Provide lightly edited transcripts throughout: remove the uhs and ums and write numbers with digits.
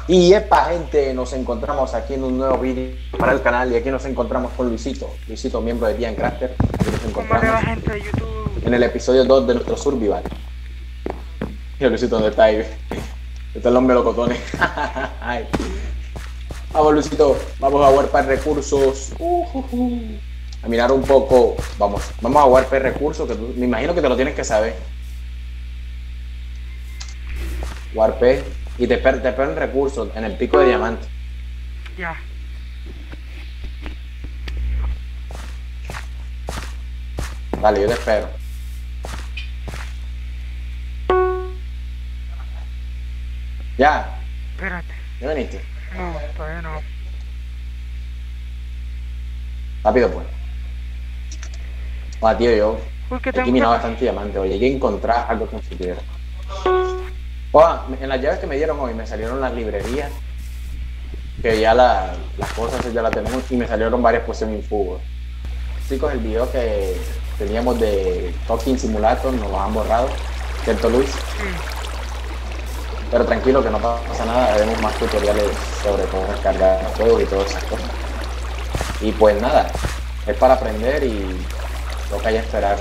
Y epa, gente, nos encontramos aquí en un nuevo vídeo para el canal y aquí nos encontramos con Luisito, miembro de Tian Crafter. Aquí nos ¿Cómo le encontramos va, gente de YouTube? en el episodio 2 de nuestro Survival. Mira, Luisito, ¿dónde está ahí? Está el hombre locotones. Ay. Vamos, Luisito, vamos a guardar recursos. A mirar un poco. Vamos a guardar recursos que me imagino que te lo tienes que saber. Warpe y te esperan recursos en el pico de diamante. Ya. Dale, yo te espero. Ya, Espérate. ya veniste. No, todavía no. Rápido, pues. Tío, yo Uy, ¿qué he tengo que minado hacer? bastante diamante. Oye, hay que encontrar algo que se quiera. En las llaves que me dieron hoy me salieron las librerías. Que ya las cosas ya las tenemos y me salieron varias pociones infugos. Chicos, el video que teníamos de Talking Simulator nos lo han borrado. ¿Cierto, Luis? Sí. Pero tranquilo que no pasa nada, haremos más tutoriales sobre cómo descargar juegos y todas esas cosas. Y pues nada, es para aprender y toca ya esperar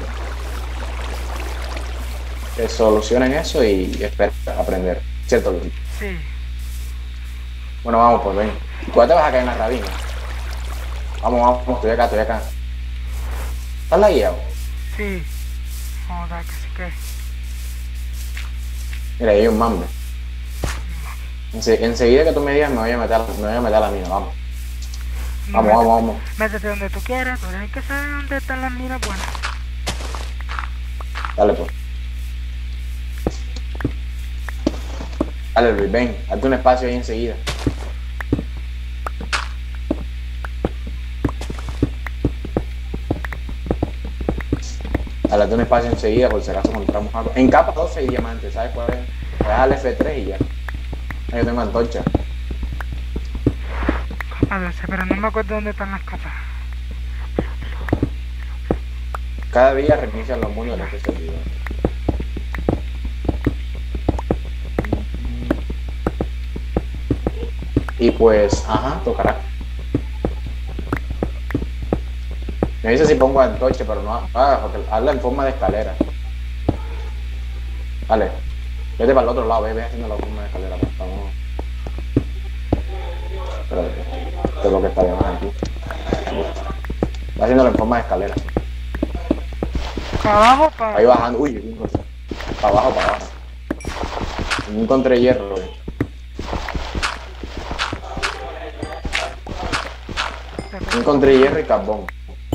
que solucionen eso y esperar aprender. ¿Cierto, Luis? Sí. Bueno, vamos, pues ven. Tú ya te vas a caer en la rabina. Vamos, estoy acá. ¿Estás lagueado? Sí. Vamos a ver que sí que. Mira, ahí hay un mambe. Enseguida que tú me digas me voy a meter a la mina, vamos. Vamos. Métete donde tú quieras, pero hay que saber dónde están las minas buenas. Dale, pues. Dale, Luis, ven, hazte un espacio ahí enseguida. Dale, hazte un espacio enseguida por si acaso encontramos algo. En capa 12 hay diamantes, ¿sabes cuál es? Le das al F3 y ya. Ahí yo tengo antorcha. A ver, pero no me acuerdo dónde están las capas. Cada día reinician los mundos en este servidor. Y pues, ajá, tocará. Me dice si pongo antorcha, pero no, porque hazla en forma de escalera. Dale, vete para el otro lado, ve haciendo la forma de escalera, por favor. Espérate, esto es lo que está llamando aquí. Va haciéndolo en forma de escalera. Para abajo, para. Ahí bajando, uy, para abajo. No encontré hierro, No encontré hierro y carbón.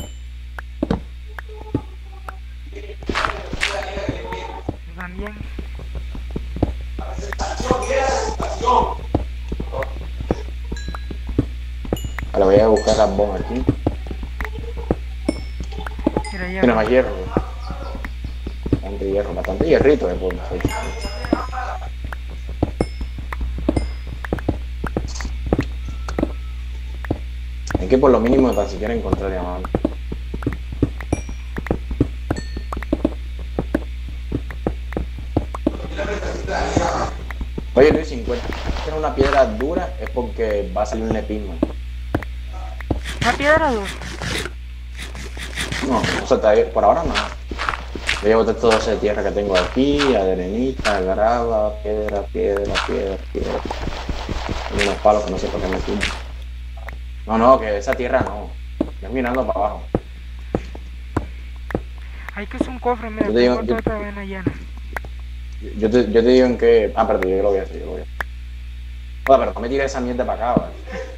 También. Ahora voy a buscar carbón aquí. Mira, ya. Tiene más hierro. Bastante hierrito, pues. Hay que por lo mínimo tan siquiera encontrar diamantes. Oye, Luis, si encuentras una piedra dura es porque va a salir un lepino. Una piedra dura. No, o sea, por ahora nada. Voy a botar todo ese de tierra que tengo aquí, arenita, grava, piedra. Hay unos palos que no sé por qué me tumban. No, que esa tierra no. Es mirando para abajo. Hay que hacer un cofre, mira, Yo te digo, tengo toda esta vena llena. yo te digo en qué. Ah, pero yo lo voy a hacer, Oye, pero no me tires esa mierda para acá, ¿vale?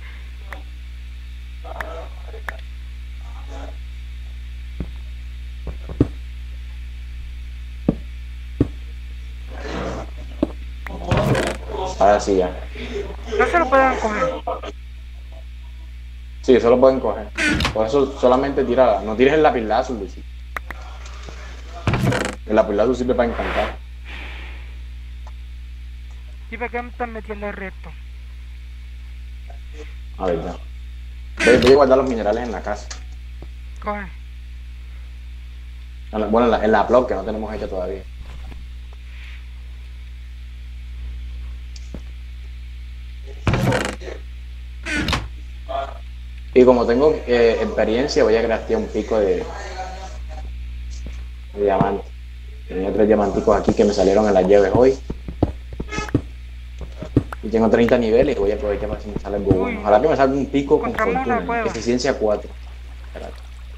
Ahora sí ya. No se lo pueden coger. Sí, eso lo pueden coger. Por eso solamente tírala. No tires el lapislazo, Luis. El lapislazo sirve para encantar. ¿Y para qué me están metiendo el resto? A ver, ya. Voy a guardar los minerales en la casa. Coge. Bueno, en la plot que no tenemos hecha todavía. Y como tengo experiencia, voy a craftear un pico de diamante. Tenía 3 diamanticos aquí que me salieron en las llaves hoy. Y tengo 30 niveles y voy a aprovechar para si me sale algo bueno. Ojalá que me salga un pico con encontramos una fortuna. cueva. Eficiencia 4. Espérate.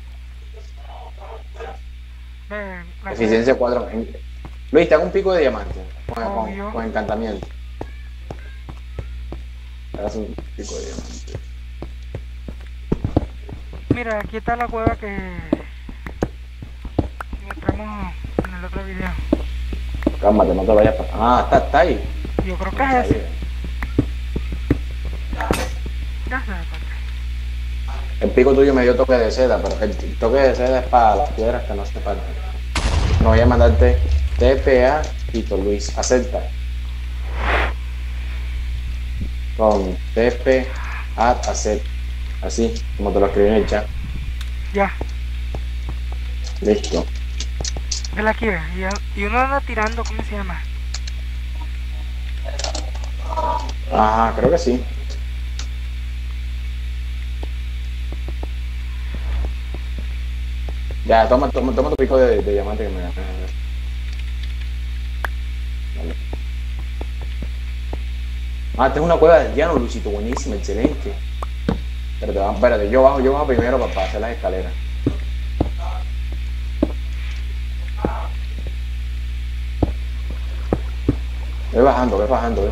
Ve, la Eficiencia 4. Luis, te hago un pico de diamante. Obvio. Con encantamiento. Hagas un pico de diamante. Mira, aquí está la cueva que mostramos en el otro video. Cálmate, no te vayas para. Ah, está ahí. Yo creo que No, es está ese. ahí. Ya se da cuenta. El pico tuyo me dio toque de seda, pero el toque de seda es para las piedras que no se faltan. No voy a mandarte TPA, Tito Luis, acepta. Con TP, acepta. Así, como te lo escribí en el chat. Ya, Listo. vela aquí, ve. Y uno anda tirando, ¿cómo se llama? Ajá, creo que sí. Ya, toma tu pico de diamante que me gané. Vale. Ah, esta es una cueva del llano, Luisito, buenísima, excelente. Espérate, yo bajo primero para hacer las escaleras. Voy bajando.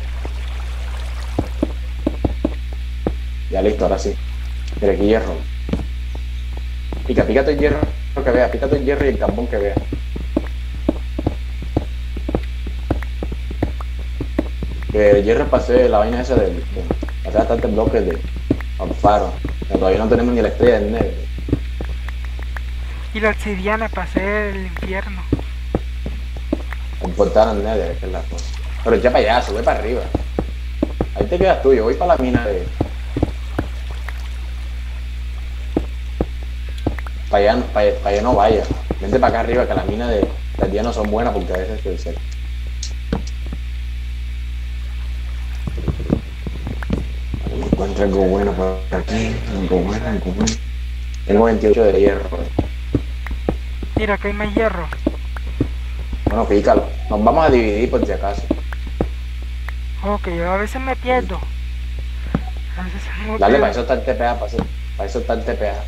Ya listo, ahora sí. Mira, aquí hierro. Pícate el hierro que vea, pícate el hierro y el carbón que vea. El hierro pasé la vaina esa pasé bastantes bloques de faro. Pero todavía no tenemos ni la estrella del negro. Y la obsidiana para hacer el infierno. Un portal al Nether, que es la cosa. Pero echa para allá, sube para arriba. Ahí te quedas tú, yo voy para la mina de. Para allá no vaya. Vente para acá arriba, que las minas de día no son buenas porque a veces te dicen. Encuentro algo bueno por aquí, algo bueno. Tengo 28 de hierro. Mira, que hay más hierro. Bueno, pícalo. Nos vamos a dividir por si acaso. Ok, yo a veces me pierdo. A veces me Dale, pierdo. para eso está el TPA, para eso está el TPA.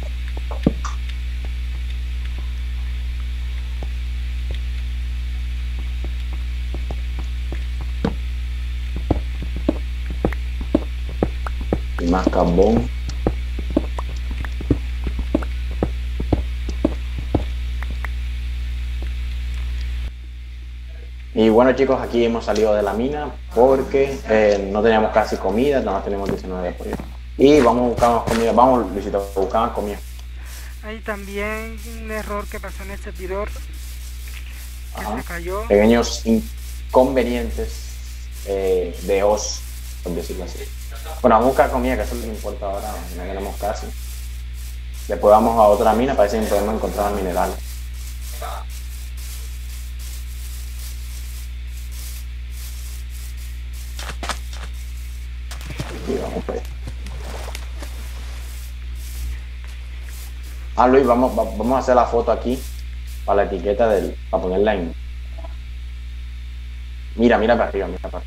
Y más carbón. Y bueno, chicos, aquí hemos salido de la mina porque no teníamos casi comida, nada más tenemos 19 de pollo. Y vamos a buscar más comida, vamos, Luisito, a buscar más comida. Hay también un error que pasó en el servidor. Que Ajá. se cayó. Pequeños inconvenientes de os, por decirlo así. Bueno, vamos a buscar comida, que eso es lo que importa ahora, no tenemos casi. Después vamos a otra mina para ver si podemos encontrar minerales. Y vamos pues. Ah, Luis, vamos a hacer la foto aquí para la etiqueta para ponerla en. Mira para arriba,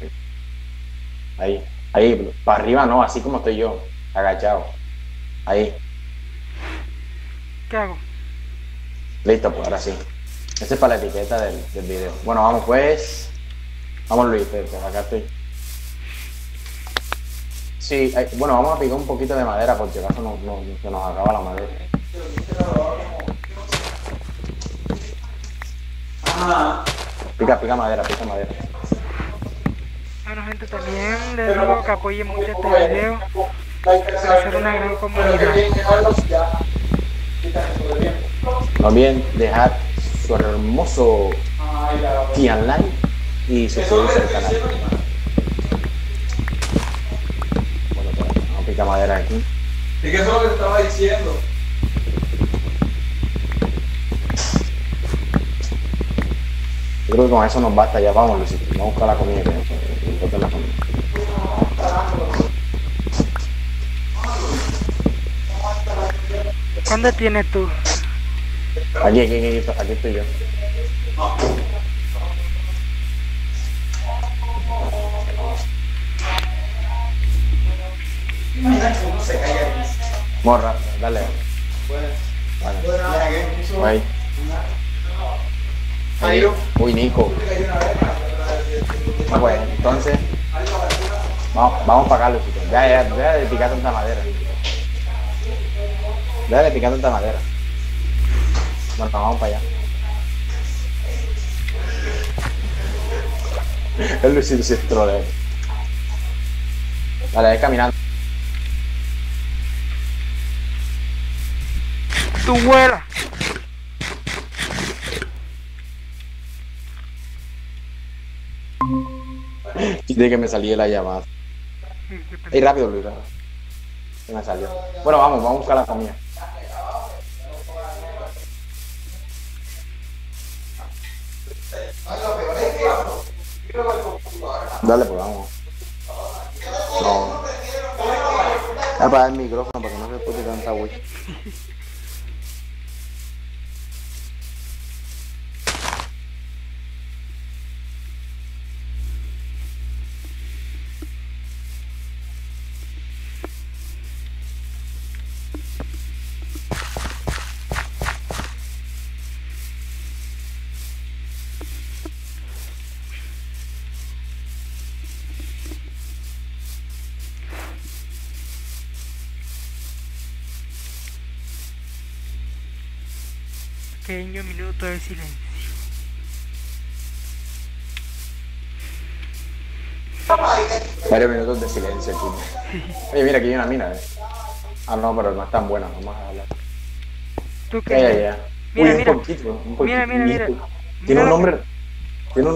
Ahí, para arriba no, así como estoy yo, agachado. Ahí, ¿Qué hago? listo, pues ahora sí. Ese es para la etiqueta del video. Bueno, vamos pues. Vamos, Luis, acá estoy. Sí, bueno, vamos a picar un poquito de madera por si acaso se nos acaba la madera. Pica madera. Bueno, gente, también les digo que apoyen mucho este video. Va a ser una gran comunidad. No olviden dejar su hermoso like y suscribirse al canal. Bueno, pues vamos a picar madera aquí. Es que eso es lo que te estaba diciendo. Yo creo que con eso nos basta, ya vamos, Luisito. Vamos a buscar la comida, que importa la comida. ¿Dónde tienes tú? Aquí estoy yo. Morra, dale. Vale. Ahí. Uy, Nico. Ah, pues, entonces, vamos para acá, Lucito. Deja de picar tanta madera. Deja de picar tanta madera. Bueno, vamos para allá. El Lucito se trolea. Dale, ve caminando. Tu vuela. De que me salí de la llamada. Ey, rápido, Luis. Se me salió. Bueno, vamos a buscar la comida. Dale, pues vamos. No. Voy a apagar el micrófono para que no se escuche tanta bulla. Pequeño minuto de silencio. Varios minutos de silencio aquí. Oye, mira, aquí hay una mina, Ah, no, pero no es tan buena, vamos a hablar. ¿Tú qué? Ya. Mira, Uy, mira. un poquito. Mira. Tiene Mira un lo nombre. Tiene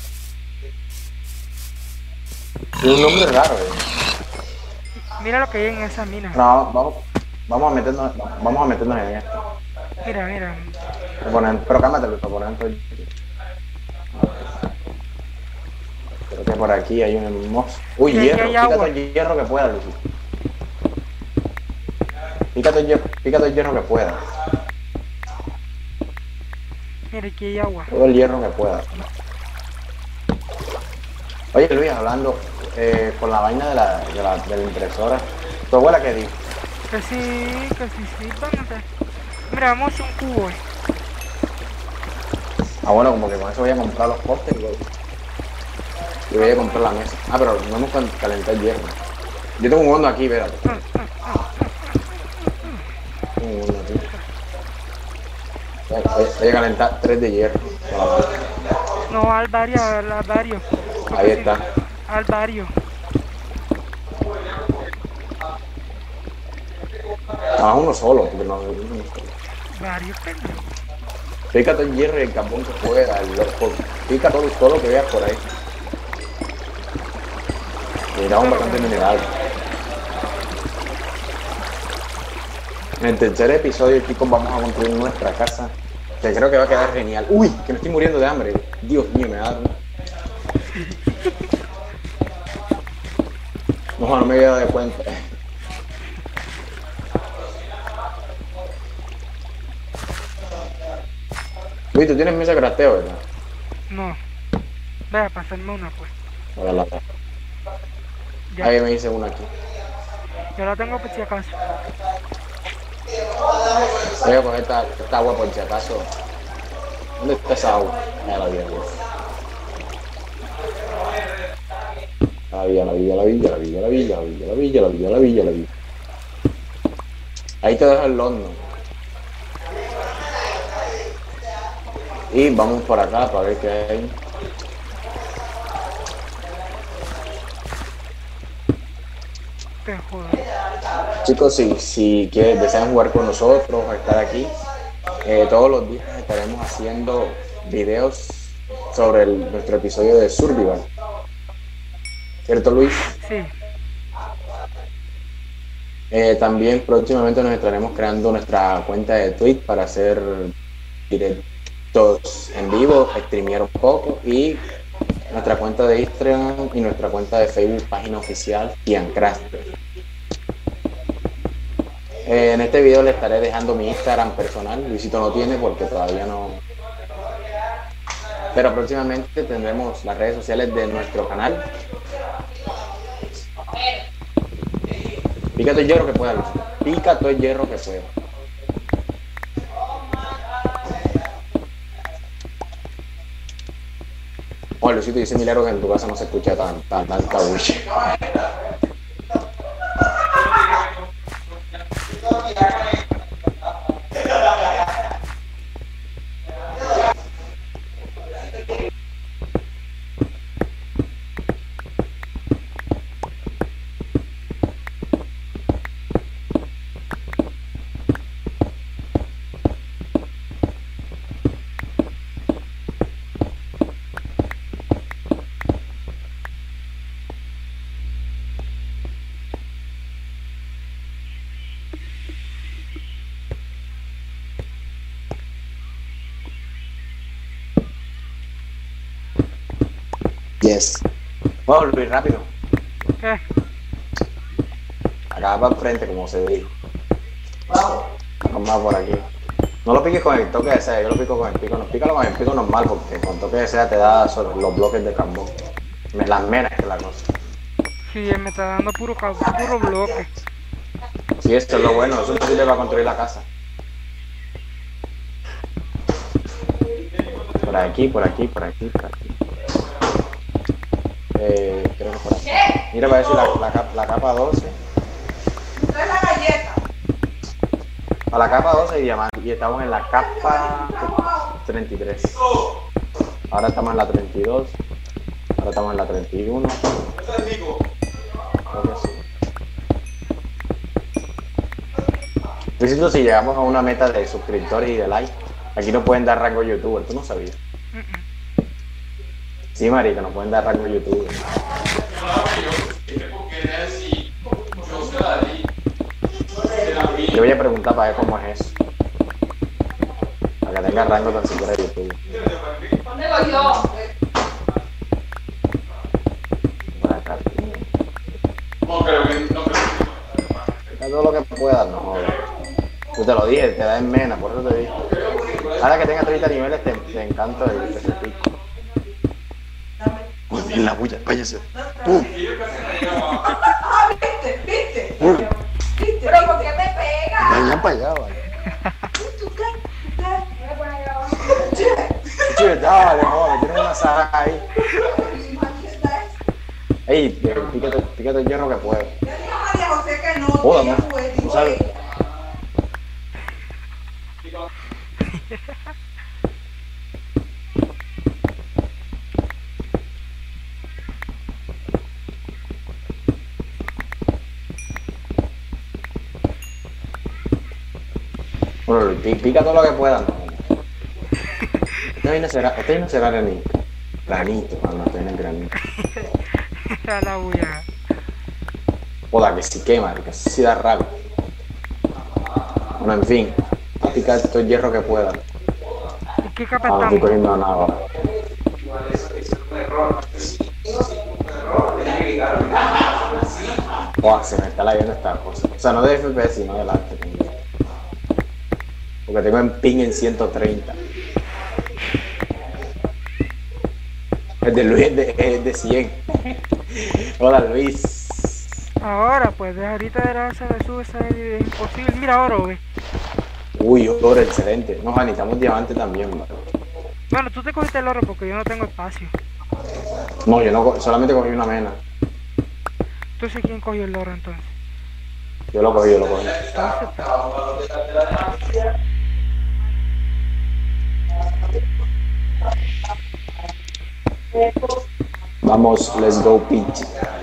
un nombre raro, Mira lo que hay en esa mina. No, vamos a meternos en esto. Mira. Pero cálmate, Luis, para poner todo. Creo que por aquí hay un hermoso. Uy, Y aquí hierro. hay Pícate agua. el hierro que pueda, Luis. Pícate el hierro que pueda. Mira, aquí hay agua. Todo el hierro que pueda. Oye, Luis, hablando con la vaina de la impresora. ¿Tu abuela qué dijo? Que sí, vamos. Mira, vamos a hacer un cubo. Ah, bueno, como que con eso voy a comprar los postes y voy a comprar la mesa. Ah, pero no hemos calentado el hierro. Yo tengo un horno aquí, espérate. Tengo un horno aquí. Voy a calentar 3 de hierro. No, al barrio. Ahí está. Al barrio. Uno solo, porque no. Varios, pendejo. Pícate el hierro y el carbón que pueda. Pica todo lo que veas por ahí. Necesitamos bastante mineral. En el tercer episodio, chicos, vamos a construir nuestra casa, que creo que va a quedar genial. ¡Uy! Que me estoy muriendo de hambre. Dios mío, me da... No me había dado cuenta. Luis, tú tienes mesa de crafteo, ¿verdad? No. Ve a pasarme una, pues. Ahora la... Ya. Ahí me dice una aquí. Yo la tengo por si acaso. Voy a coger esta agua por si acaso. ¿Dónde está esa agua? Ya la vi, La vi. Ahí te dejo el horno. Y vamos por acá para ver qué hay. Te jodas. Chicos, si desean jugar con nosotros o estar aquí, todos los días estaremos haciendo videos sobre nuestro episodio de Survival. ¿Cierto, Luis? Sí. También próximamente nos estaremos creando nuestra cuenta de Twitch para hacer directos en vivo, streamear un poco, y nuestra cuenta de Instagram y nuestra cuenta de Facebook, página oficial Ian Crafter. En este video le estaré dejando mi Instagram personal. Luisito no tiene porque todavía no. Pero próximamente tendremos las redes sociales de nuestro canal. Pica todo el hierro que pueda, Luisito. Pica todo el hierro que pueda. Oh, Luisito, dice Milero que en tu casa no se escucha tanta bulla. Yes. Bueno, Luis, rápido. ¿Qué? Acá para el frente, como se dijo. Vamos más por aquí. No lo piques con el toque de seda, yo lo pico con el pico. No, pícalo con el pico normal, porque con toque de seda te da sobre los bloques de carbón. Las menas que la cosa. Sí, me está dando puro bloque. Sí, esto es lo bueno, eso no sirve para construir la casa. Por aquí, por aquí, por aquí, por aquí. Creo que por aquí. Mira, para decir la capa 12. Esta es la galleta. A la capa 12 y diamante. Y estamos en la capa 33. Ahora estamos en la 32. Ahora estamos en la 31. Creo que sí. Luisito, si llegamos a una meta de suscriptores y de likes, aquí nos pueden dar rango youtuber. ¿Tú no sabías? Sí, marica, nos pueden dar rango youtuber. Yo voy a preguntar para ver cómo es eso. Para que tenga rango tan siquiera de YouTube. ¿Dónde lo yo? Por acá. No creo que. Es todo lo que pueda, no jodas. Yo te lo dije, te da en mena, por eso te dije. Ahora que tenga 30 niveles, te encanta el pico. Muy bien la bulla, váyase. ¡Pum! Ah, ¿viste? ¿Pero por qué me pegas? Vayan para allá, vale. ¿Tú qué? Me voy a poner allá abajo. Che, dale, joder, tienes una saga ahí. Ey, pícate el hierro que puedo. Yo digo a María José que no, Joda, que ella man. fue, Tú digo sabes. ella. Bueno, pica todo lo que puedan. Este no será granito. Granito, cuando estoy en el granito. Está la bulla. Joda, que sí quema, que sí da rabia. Bueno, en fin, a picar todo el hierro que pueda. ¿Y qué capa No estoy estamos? cogiendo nada ahora. Joda, se me está leyendo esta cosa. O sea, no de FPS, sino del arte. Porque tengo en ping en 130. El de Luis es de 100. Hola, Luis. Ahora, pues, de ahorita era esa de sube, esa es imposible. Mira oro, ve. Uy, oro, excelente. Nos necesitamos diamante también, bro. Bueno, tú te cogiste el oro porque yo no tengo espacio. No, yo no, solamente cogí una mena. Entonces, ¿quién cogió el oro entonces? Yo lo cogí. Entonces, Vamos, let's go, pitch.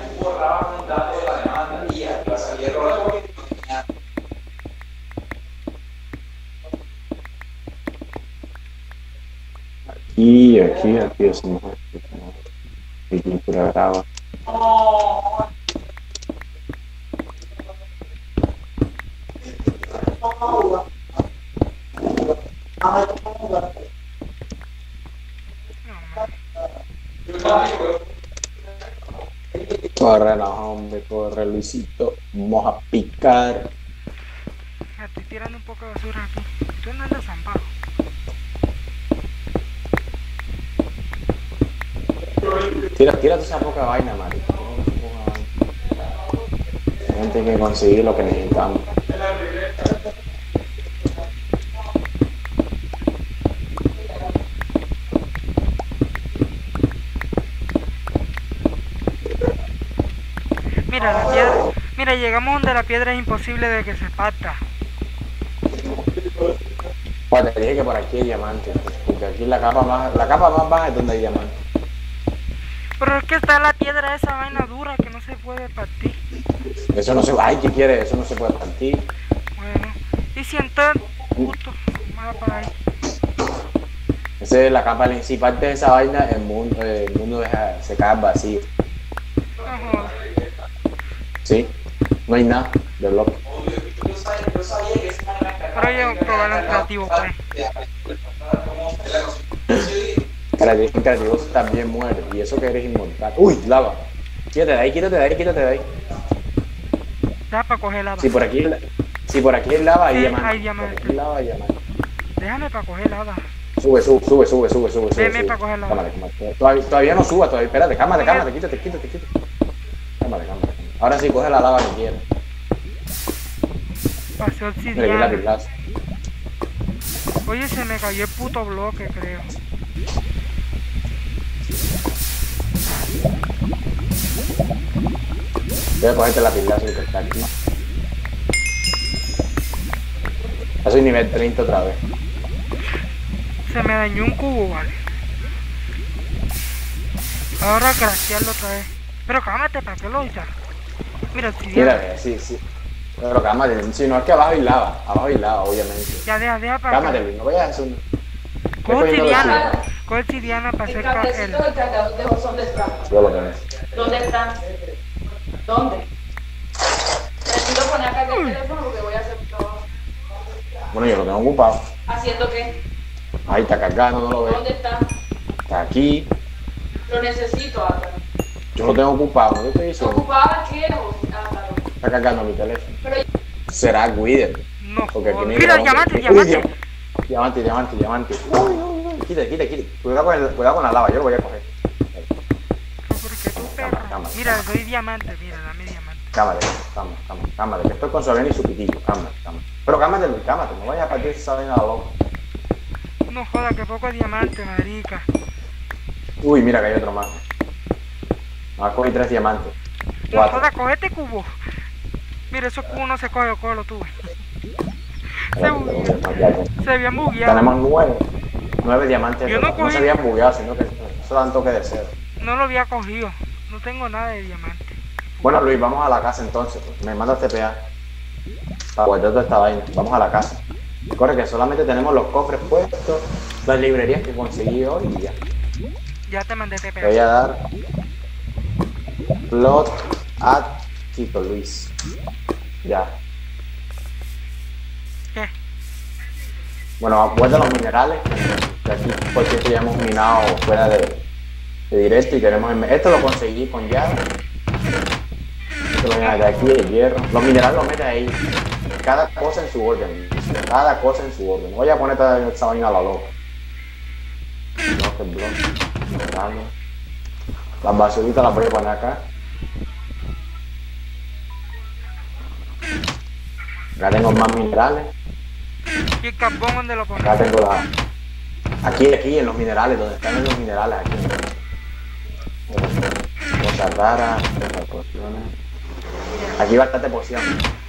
Aquí hacemos pintura brava. Corre, no, hombre, corre, Luisito. Vamos a picar. estoy tirando un poco de basura aquí. Tú no andas zampado. Tira toda esa poca vaina, marico. La gente tiene que conseguir lo que necesitamos. Mira, la piedra. Mira, llegamos donde la piedra es imposible de que se parta. Pues te dije que por aquí hay diamantes, porque aquí la capa más baja es donde hay diamantes. Pero es que está la piedra esa vaina dura que no se puede partir. Eso no se, ay, ¿qué quiere? Eso no se puede partir. Bueno, y siento justo más para ahí. Esa es la capa, si parte de esa vaina, el mundo se cae vacío. No jodas. ¿Sí? No hay nada de bloque. Pero yo probar un creativo, pues. En creativo también muere, y eso que eres inmortal. ¡Uy, lava! Quítate de ahí, quítate de ahí, quítate de ahí. Da para coger lava. Si por aquí hay lava, hay Sí, diamante. hay diamante. Por aquí hay lava, hay diamante. Déjame para coger lava. Sube. Veme para coger lava. Cámara. Todavía no suba, todavía. Espérate, cámara, quítate. Cámara. Ahora sí, coge la lava que quieras. Pasé Mira, aquí la obsidiana. pilaza. Oye, se me cayó el puto bloque, creo. Voy a cogerte la pilaza que está aquí. Ya soy nivel 30 otra vez. Se me dañó un cubo, vale. Ahora crashearlo otra vez. Pero cálmate, ¿para qué lo usas? Mira, obsidiana. Mira, sí. Pero cámate, si no es que abajo hay lava, obviamente. Ya deja para acá. Cámate, Luis, no vayas a hacer un... Coge Estoy cogiendo obsidiana. basura. Coge obsidiana para El hacer cablecito del cargador de bosón de está. Yo lo tengo. ¿Dónde está? ¿Dónde? Necesito poner acá el teléfono porque voy a hacer todo. Bueno, yo lo tengo ocupado. ¿Haciendo qué? Ahí está cargando, no lo ves. ¿Dónde está? Está aquí. Lo necesito, Álvaro. Yo lo tengo ocupado, no te estoy diciendo. ¿Ocupaba qué, Álvaro? Está cargando mi teléfono. Pero Será Guider. No, Porque aquí joder. no hay Mira, diamante. diamante. Uy, diamante. Uy. Quítate. Cuidado con la lava, yo lo voy a coger. Porque tú, perro. Cámara. Mira, le doy diamante, mira, dame diamante. Cámara, que estoy con Sabiana y su pitillo. Cámara. Pero cámate, Luis, no vayas a partir esa vaina a la loca. No joda, que poco diamante, marica. Uy, mira que hay otro más. Me vas a coger 3 diamantes. No 4. joda, coge este cubo. Mira, esos cubos no se coge, cógelo tú. Se habían bugueado. Tenemos 9 diamantes. Yo no No cogí- se habían bugueado, sino que eso da un toque de cero. No lo había cogido. No tengo nada de diamante. Bueno, Luis, vamos a la casa entonces. Me mandas TPA para guardar toda esta vaina. Vamos a la casa. Corre, que solamente tenemos los cofres puestos, las librerías que conseguí hoy y ya. Ya te mandé Te voy TP. a dar plot at Tito Luis. Ya. ¿Qué? Bueno, guarda los minerales. Que aquí, por cierto, ya hemos minado fuera de directo y tenemos... Esto lo conseguí con llave. Esto lo viene de aquí, el hierro. Los minerales los metes ahí. Cada cosa en su orden. No voy a poner toda esa vaina a la loca. Minerales. Las basuritas las voy a poner acá. Acá tengo más minerales. ¿Y el carbón dónde lo pones? Acá tengo la... Aquí, en los minerales, donde están en los minerales, aquí. Cosas raras, cosas pociones. Aquí bastante pociones.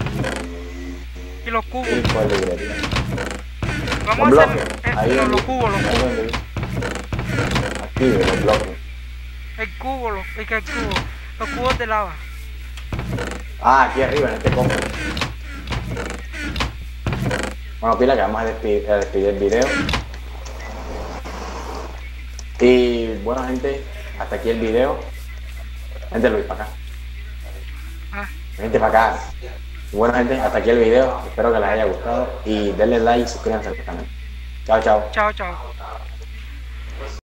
Y los cubos. Y pues librería. Vamos Los a hacer bloques. Ahí los donde- cubos, los ahí cubos. donde vi. Aquí, los bloques. El cubo, el cubo. Los cubos de lava. Ah, aquí arriba, en este cofre. Bueno, pila, que vamos a despedir el video. Y bueno, gente, hasta aquí el video. Gente, Luis, para acá. Ah, Gente, para acá. Y bueno, gente, hasta aquí el video. Espero que les haya gustado. Y denle like y suscríbanse al canal. Chao, chao. chao, chao.